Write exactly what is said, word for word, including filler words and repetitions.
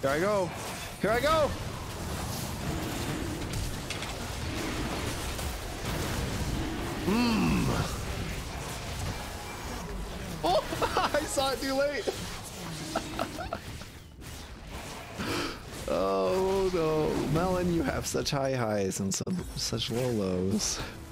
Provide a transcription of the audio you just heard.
Here I go. Here I go. Mmm. Oh, I saw it too late. Oh no, Melon, you have such high highs and some, such low lows.